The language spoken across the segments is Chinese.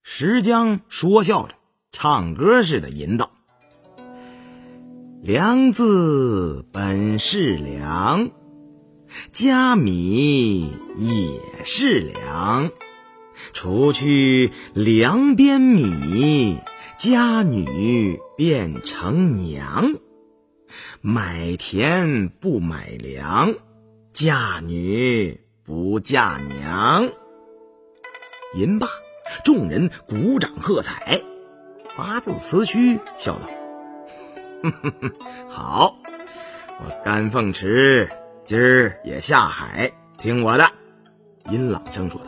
石江说笑着，唱歌似的吟道：梁字本是梁，家米也是粮。除去粮边米，家女变成娘。买田不买粮，嫁女不嫁娘。吟罢，众人鼓掌喝彩。八字词曲笑道：好，我甘凤池今儿也下海，听我的。阴朗声说道：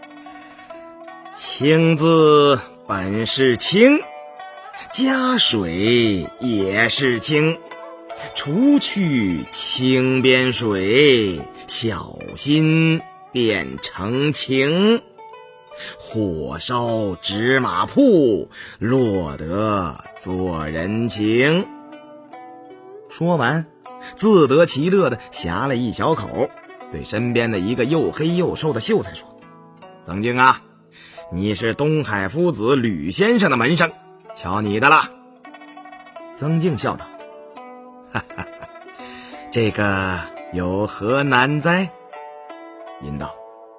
清字本是清，家水也是清。除去清边水，小心变成情。火烧芝麻铺，落得做人情。说完，自得其乐地呷了一小口，对身边的一个又黑又瘦的秀才说：曾经啊，你是东海夫子吕先生的门生，瞧你的了。曾静笑道：哈哈哈，这个有何难哉？吟道：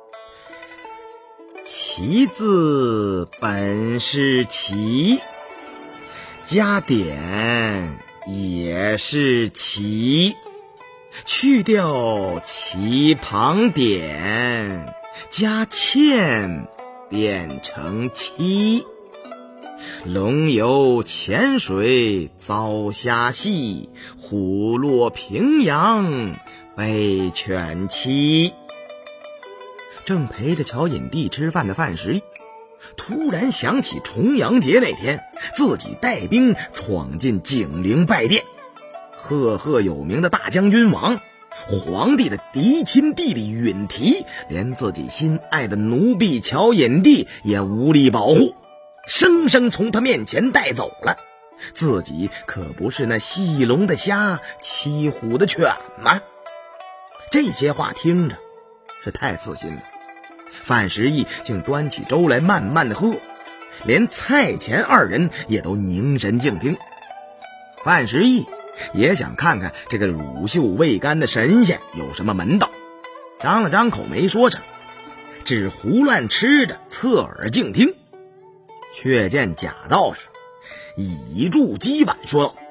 其字本是奇，加点也是奇。去掉其旁点，加欠变成妻。龙游浅水遭虾戏，虎落平阳被犬欺。正陪着乔引娣吃饭的范十义，突然想起重阳节那天自己带兵闯进景陵拜殿，赫赫有名的大将军王，皇帝的嫡亲弟弟允提，连自己心爱的奴婢乔引娣也无力保护，生生从他面前带走了。自己可不是那戏龙的虾，欺虎的犬吗？这些话听着是太刺心了。范十义竟端起粥来慢慢的喝，连蔡钱二人也都凝神静听。范十义也想看看这个乳臭未干的神仙有什么门道，张了张口没说什么，只胡乱吃着，侧耳静听。却见贾道士倚住鸡板说道：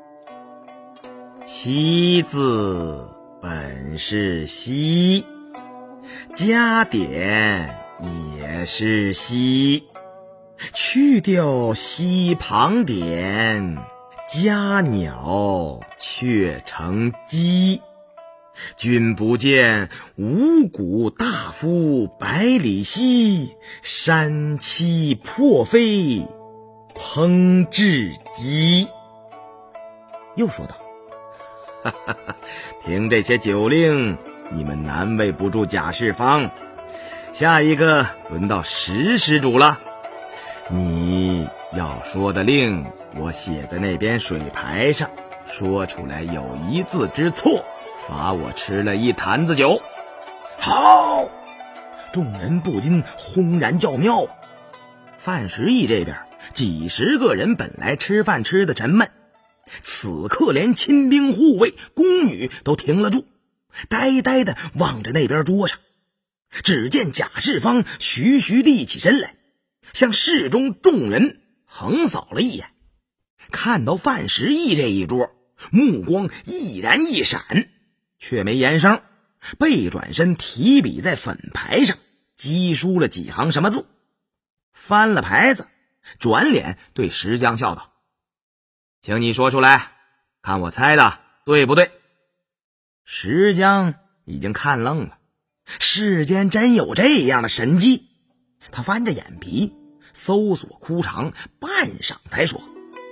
西字本是西，加点也是西。去掉西旁点，家鸟却成鸡。君不见五谷大夫百里奚，山栖破飞烹制鸡。又说道：哈哈哈，凭这些酒令，你们难为不住贾世芳。下一个轮到石施主了，你要说的令，我写在那边水牌上，说出来有一字之错，罚我吃了一坛子酒。好！众人不禁轰然叫妙。范十义这边几十个人本来吃饭吃得沉闷，此刻连亲兵护卫宫女都停了住，呆呆地望着那边桌上。只见贾世芳徐徐立起身来，向室中众人横扫了一眼，看到范十义这一桌，目光毅然一闪，却没言声，背转身提笔在粉牌上击书了几行什么字，翻了牌子，转脸对石江笑道：请你说出来，看我猜的对不对？石江已经看愣了，世间真有这样的神机。他翻着眼皮搜索枯肠，半晌才说：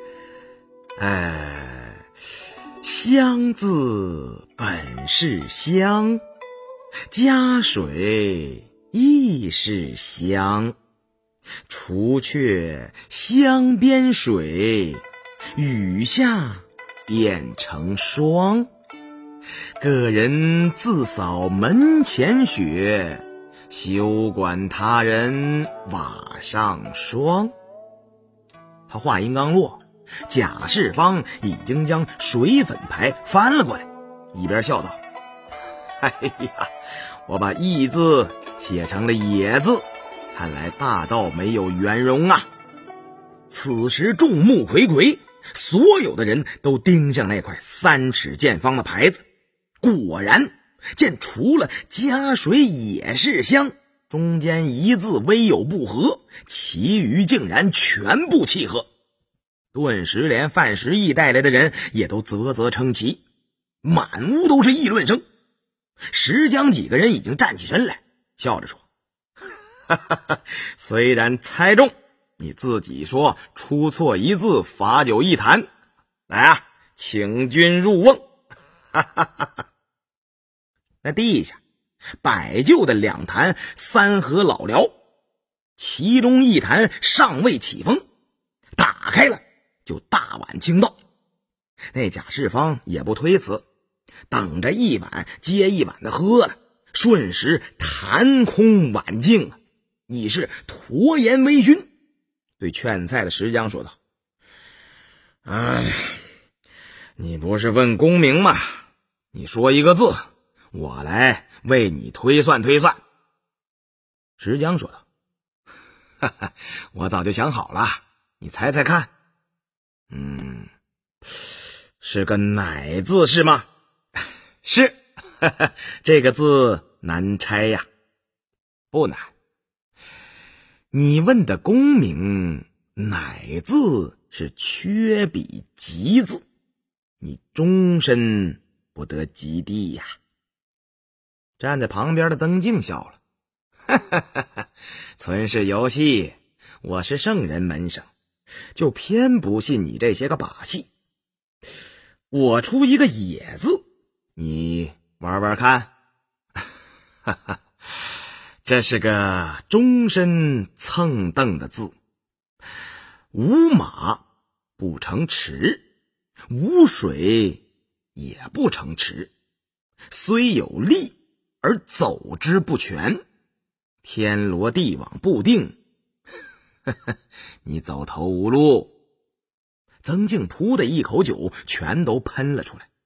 香字本是香，加水亦是香。除却香边水，雨下变成霜。个人自扫门前雪， 休管他人瓦上霜。他话音刚落，贾世芳已经将水粉牌翻了过来，一边笑道：哎呀，我把义字写成了也字，看来大道没有圆融啊。此时众目睽睽，所有的人都盯向那块3尺见方的牌子，果然见除了加水也是香中间一字微有不合，其余竟然全部契合。顿时连范时义带来的人也都啧啧称奇，满屋都是议论声。石江几个人已经站起身来，笑着说：哈哈哈，虽然猜中，你自己说出错一字罚酒一坛，来啊，请君入瓮。哈哈哈哈。那地下摆就的2坛3合老寮，其中一坛尚未起风，打开了就大碗倾倒。那贾世芳也不推辞，等着一碗接一碗的喝了，瞬时坛空碗净啊，已是驼颜微醺。对劝菜的石江说道：哎，你不是问功名吗？你说一个字，我来为你推算推算。石江说道：哈哈，我早就想好了，你猜猜看。是个乃字是吗？是，哈哈，这个字难猜呀。不难。你问的功名，乃字是缺笔吉字，你终身不得及第呀。站在旁边的曾静笑了：哈哈哈哈，存是游戏，我是圣人门生，就偏不信你这些个把戏。我出一个也字，你玩玩看。哈哈，这是个终身蹭蹬的字，无马不成池，无水也不成池，虽有力而走之不全，天罗地网不定，你走投无路。曾静噗的一口酒全都喷了出来。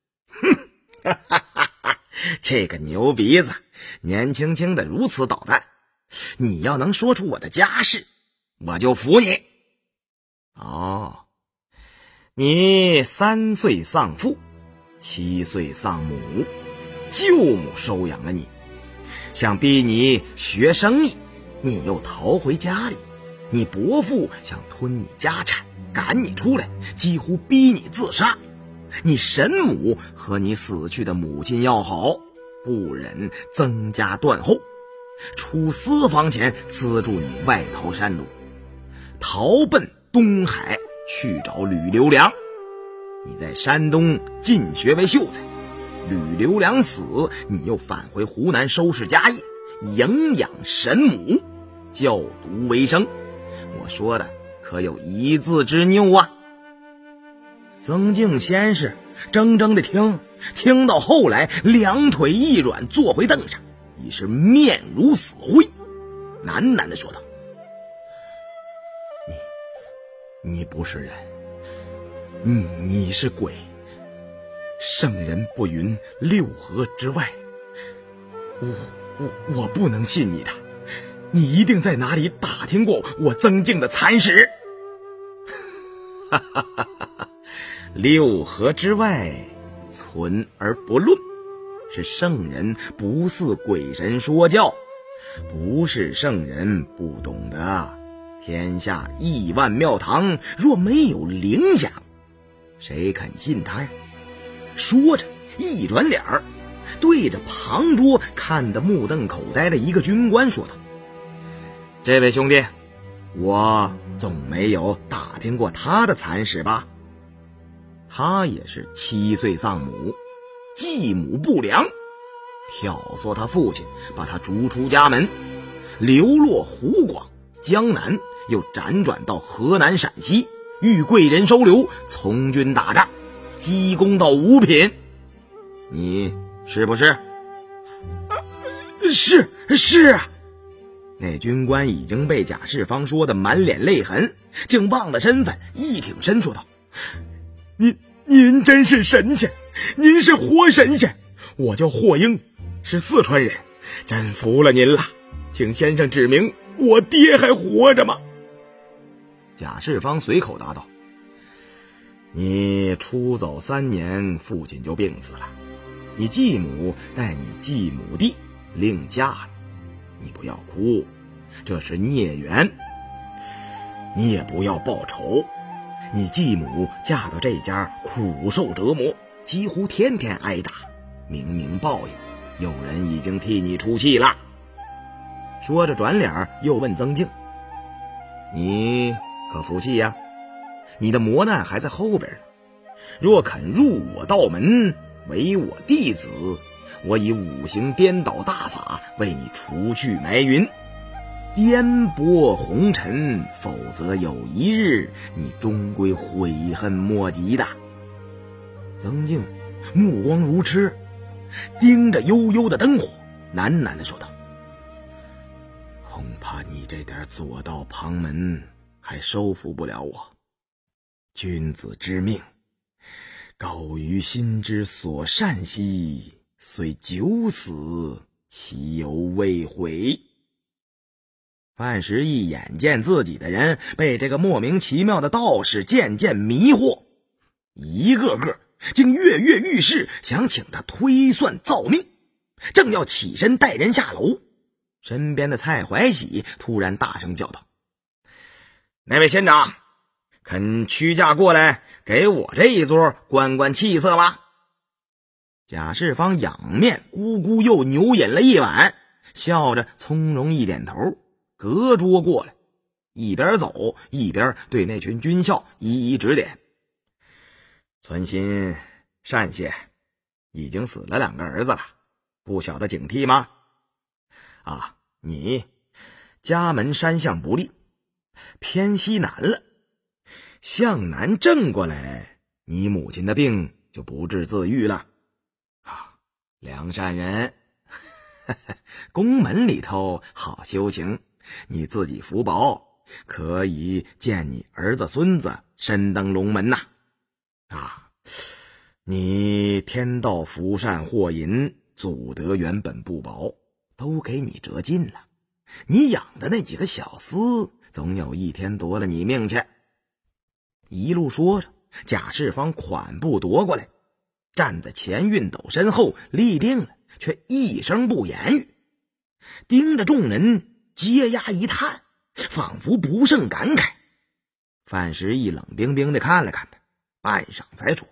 这个牛鼻子年轻轻的如此捣蛋，你要能说出我的家世，我就服你。哦，你3岁丧父，7岁丧母，舅母收养了你，想逼你学生意，你又逃回家里，你伯父想吞你家产，赶你出来，几乎逼你自杀。你神母和你死去的母亲要好，不忍增加断后，出私房钱资助你外逃山东，逃奔东海去找吕留良。你在山东进学为秀才，吕留良死，你又返回湖南收拾家业，营养神母，教读为生。我说的可有一字之拗啊？曾静先是怔怔的听到后来2腿一软，坐回凳上，已是面如死灰，喃喃地说道：你不是人，你是鬼，圣人不云6合之外，我不能信你的，你一定在哪里打听过我曾静的残史。哈哈哈哈，6合之外存而不论，是圣人不似鬼神说教，不是圣人不懂得。天下亿万庙堂，若没有灵响，谁肯信他呀？说着一转脸儿，对着旁桌看得目瞪口呆的一个军官说道：这位兄弟，我总没有打听过他的残史吧？他也是7岁丧母，继母不良，挑唆他父亲把他逐出家门，流落湖广江南，又辗转到河南陕西，遇贵人收留，从军打仗，积功到5品。你是不是？是啊。 那军官已经被贾世芳说的满脸泪痕，竟忘了身份，一挺身说道：“您真是神仙，您是活神仙！我叫霍英，是四川人，真服了您了，请先生指明我爹还活着吗？”贾世芳随口答道：“你出走3年，父亲就病死了，你继母带你继母弟另嫁了，你不要哭，这是孽缘。你也不要报仇，你继母嫁到这家苦受折磨，几乎天天挨打，明明报应，有人已经替你出气了。”说着转脸又问曾静：“你可服气呀？你的磨难还在后边呢，若肯入我道门，为我弟子，我以五行颠倒大法为你除去霾云，颠簸红尘，否则有一日你终归悔恨莫及的。”曾静目光如痴，盯着悠悠的灯火，喃喃地说道：“恐怕你这点左道旁门还收服不了我。君子之命，高于心之所善兮，虽九死，其犹未悔。”范时义眼见自己的人被这个莫名其妙的道士渐渐迷惑，一个个竟跃跃欲试，想请他推算造命，正要起身带人下楼，身边的蔡怀喜突然大声叫道：“那位仙长，肯屈驾过来给我这一桌观观气色吗？”贾世芳仰面咕咕又牛饮了一碗，笑着从容一点头，隔桌过来，一边走一边对那群军校一一指点：“存心单谢已经死了2个儿子了，不晓得警惕吗？你家门山向不利，偏西南了，向南正过来，你母亲的病就不治自愈了。良善人，宫门里头好修行，你自己福薄，可以见你儿子孙子身登龙门呐。你天道福善祸淫，祖德原本不薄，都给你折尽了，你养的那几个小厮总有一天夺了你命去。”一路说着，贾世芳款步踱过来，站在钱运斗身后立定了，却一声不言语，盯着众人嗟牙一叹，仿佛不胜感慨。范时义冷冰冰地看了看他，半晌才说：“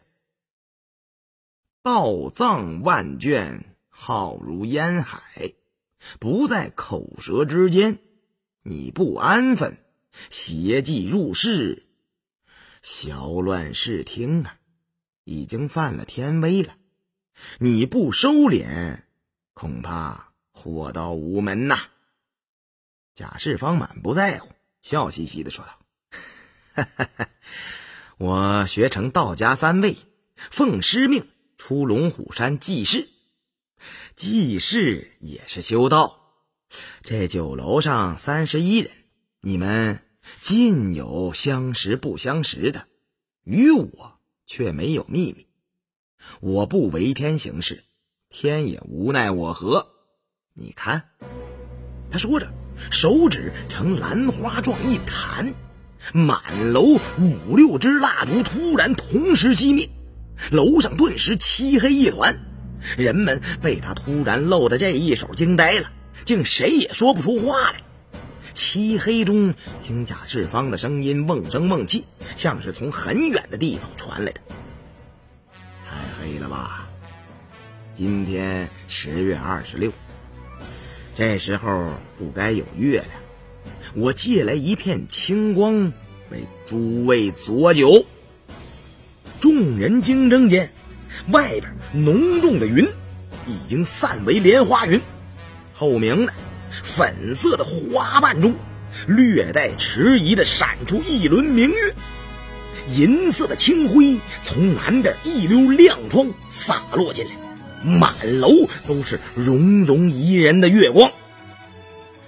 道藏万卷，浩如烟海，不在口舌之间，你不安分，邪计入室，小乱视听啊，已经犯了天威了，你不收敛，恐怕祸到无门呐。”贾世芳满不在乎，笑嘻嘻地说道：“我学成道家3位，奉师命出龙虎山济世，济世也是修道。这酒楼上31人，你们尽有相识不相识的，与我却没有秘密。我不为天行事，天也无奈我何。你看。”他说着，手指呈兰花状一弹，满楼5、6支蜡烛突然同时熄灭，楼上顿时漆黑一团。人们被他突然露的这一手惊呆了，竟谁也说不出话来。漆黑中听贾世芳的声音瓮声瓮气，像是从很远的地方传来的：“太黑了吧？今天10月26，这时候不该有月亮，我借来一片清光为诸位佐酒。”众人惊怔间，外边浓重的云已经散为莲花云，透明的粉色的花瓣中略带迟疑的闪出一轮明月，银色的清辉从南边一溜亮窗洒落进来，满楼都是融融宜人的月光。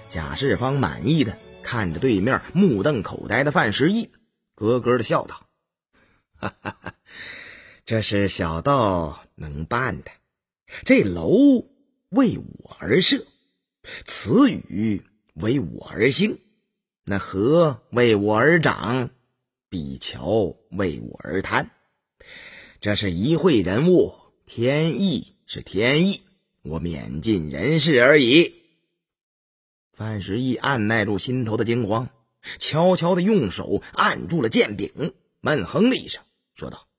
贾世芳满意的看着对面目瞪口呆的范时义，咯咯的笑道：哈哈哈，这是小道能办的。这楼为我而设，此雨为我而兴，那河为我而长，碧桥为我而滩。这是一会人物，天意是天意，我免尽人事而已。范时义按耐住心头的惊慌，悄悄地用手按住了剑柄，闷哼了一声，说道：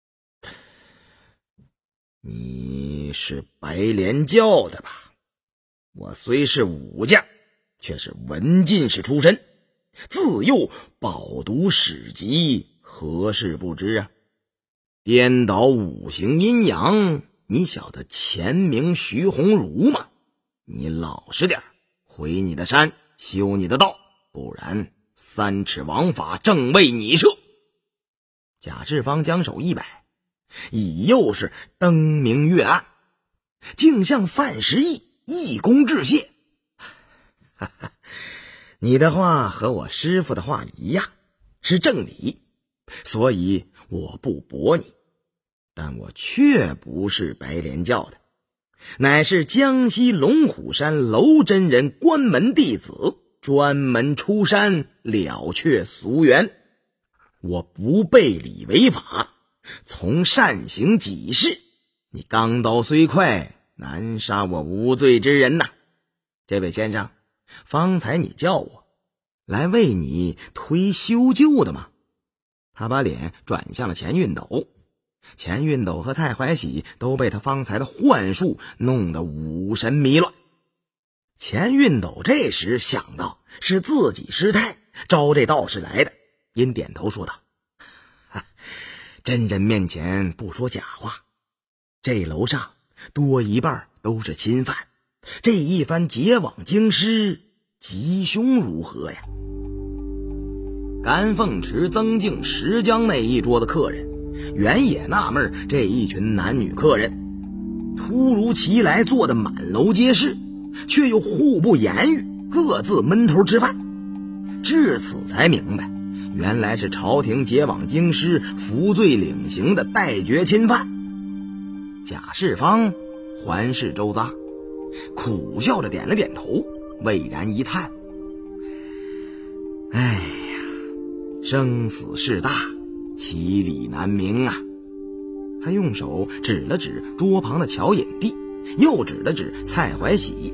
你是白莲教的吧？我虽是武将，却是文进士出身，自幼饱读史籍，何事不知啊？颠倒五行阴阳，你晓得前明徐鸿儒吗？你老实点，回你的山，修你的道，不然3尺王法正为你设。贾世芳将手一摆，已又是灯明月暗，竟向范时义一躬致谢。哈哈，你的话和我师父的话一样，是正理，所以我不驳你。但我却不是白莲教的，乃是江西龙虎山娄真人关门弟子，专门出山了却俗缘。我不背礼违法，从善行己事，你钢刀虽快，难杀我无罪之人呐。这位先生，方才你叫我来为你推修旧的吗？他把脸转向了钱运斗，钱运斗和蔡怀喜都被他方才的幻术弄得五神迷乱。钱运斗这时想到是自己失态，招这道士来的，因点头说道：真人面前不说假话，这楼上多一半都是侵犯，这一番结网京师，吉凶如何呀？甘凤池、曾静、石江那一桌的客人原也纳闷，这一群男女客人突如其来坐得满楼皆是，却又互不言语，各自闷头吃饭。至此才明白，原来是朝廷结网京师服罪领刑的待决侵犯。贾世芳环视周匝，苦笑着点了点头，巍然一叹：哎呀，生死事大，其理难明啊。他用手指了指桌旁的乔引娣，又指了指蔡怀喜：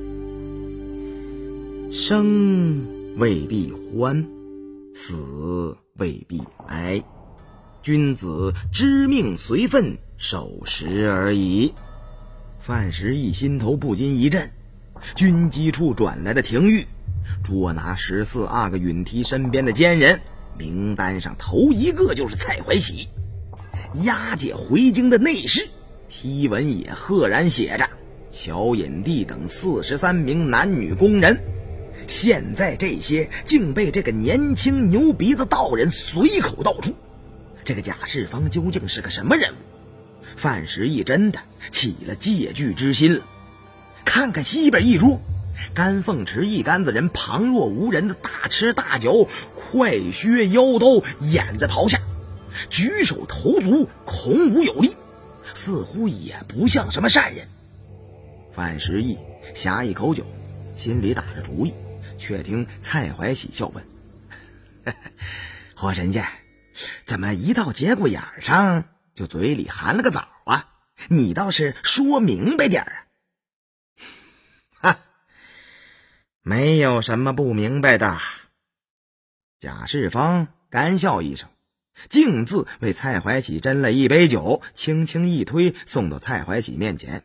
生未必欢，死未必哀，君子知命随分，守时而已。范时义心头不禁一震，军机处转来的廷谕，捉拿14个允提身边的奸人，名单上头一个就是蔡怀喜。押解回京的内侍批文也赫然写着乔引娣等43名男女工人，现在这些竟被这个年轻牛鼻子道人随口道出。这个贾世芳究竟是个什么人物？范时义真的起了戒惧之心了。看看西边一桌，甘凤池一干子人旁若无人的大吃大嚼，快削腰刀，眼在袍下，举手投足孔武有力，似乎也不像什么善人。范时义呷一口酒，心里打着主意，却听蔡怀喜笑问：霍神仙，怎么一到节骨眼上就嘴里含了个枣啊？你倒是说明白点啊！哈，没有什么不明白的。贾世芳干笑一声，径自为蔡怀喜斟了一杯酒，轻轻一推，送到蔡怀喜面前。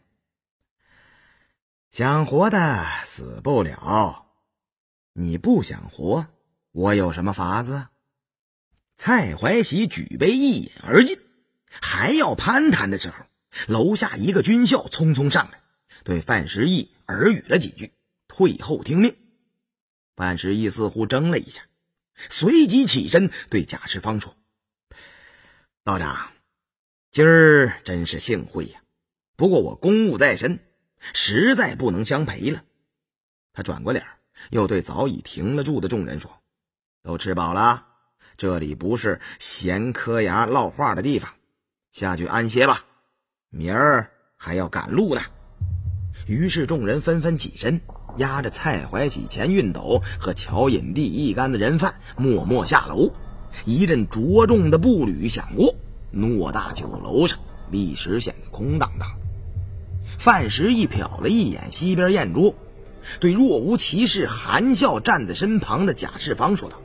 想活的死不了，你不想活，我有什么法子？蔡怀喜举杯一饮而尽，还要攀谈的时候，楼下一个军校匆匆上来，对范时义耳语了几句，退后听命。范时义似乎怔了一下，随即起身对贾世芳说：道长，今儿真是幸会呀，不过我公务在身，实在不能相陪了。他转过脸又对早已停了住的众人说：“都吃饱了，这里不是闲磕牙唠话的地方，下去安歇吧，明儿还要赶路呢。”于是众人纷纷起身，押着蔡怀喜前运斗和乔引娣一干的人犯默默下楼。一阵着重的步履响过，偌大酒楼上立时显得空荡荡。范时义瞟了一眼西边宴桌，对若无其事含笑站在身旁的贾世芳说道：“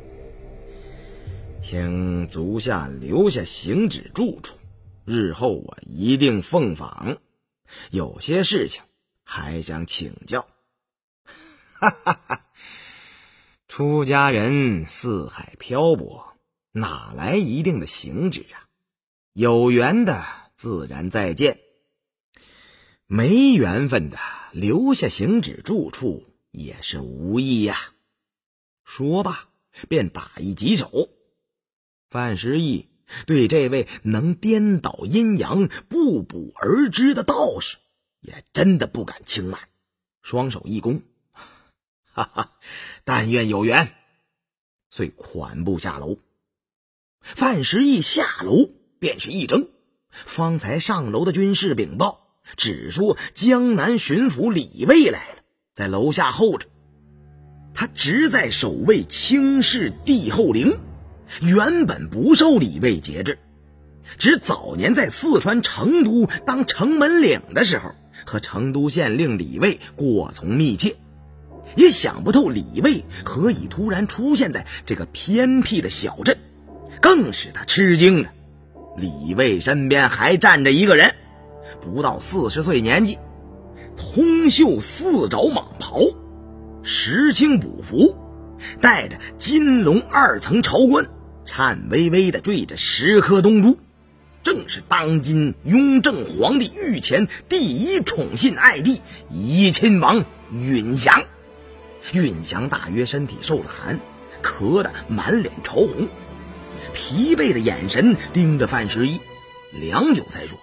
请足下留下行止住处，日后我一定奉访，有些事情还想请教。”哈哈哈，出家人四海漂泊，哪来一定的行止啊？有缘的自然再见，没缘分的留下行止住处也是无益呀。说罢便打一棘手。范时义对这位能颠倒阴阳不卜而知的道士也真的不敢轻慢，双手一躬，哈哈，但愿有缘，遂款步下楼。范时义下楼便是一怔，方才上楼的军士禀报，只说江南巡抚李卫来了，在楼下候着。他直在守卫清室帝后陵，原本不受李卫节制，只早年在四川成都当城门领的时候，和成都县令李卫过从密切，也想不透李卫何以突然出现在这个偏僻的小镇，更使他吃惊了。李卫身边还站着一个人，不到40岁年纪，通袖四爪蟒袍，石青补服，戴着金龙2层朝冠，颤巍巍地缀着10颗东珠，正是当今雍正皇帝御前第一宠信爱弟怡亲王允祥。允祥大约身体受了寒，咳得满脸潮红，疲惫的眼神盯着范时义，良久才说：“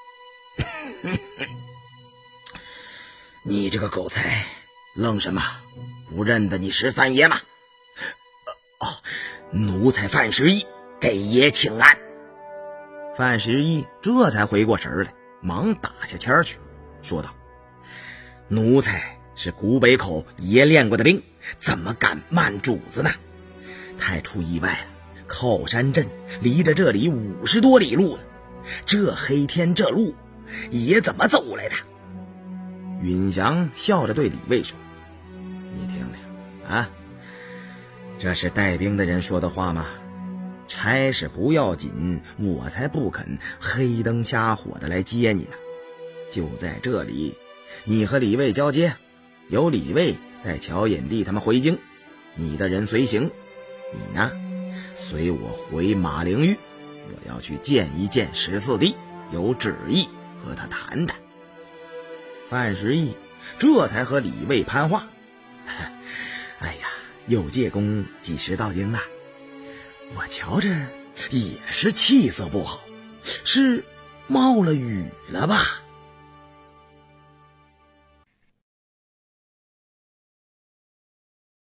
你这个狗才，愣什么？不认得你13爷吗？”“奴才范时义给爷请安。”范时义这才回过神来，忙打下签去，说道：“奴才是古北口爷练过的兵，怎么敢慢主子呢？太出意外了，靠山镇离着这里50多里路呢，这黑天这路，爷怎么走来的？”允祥笑着对李卫说：“你听听啊，这是带兵的人说的话吗？差事不要紧，我才不肯黑灯瞎火的来接你呢。就在这里，你和李卫交接，由李卫带乔引娣他们回京，你的人随行，你呢随我回马陵峪，我要去见一见14弟，有旨意和他谈谈。”范时义这才和李卫攀话：“哎呀，有介公几时到京啊？我瞧着也是气色不好，是冒了雨了吧？”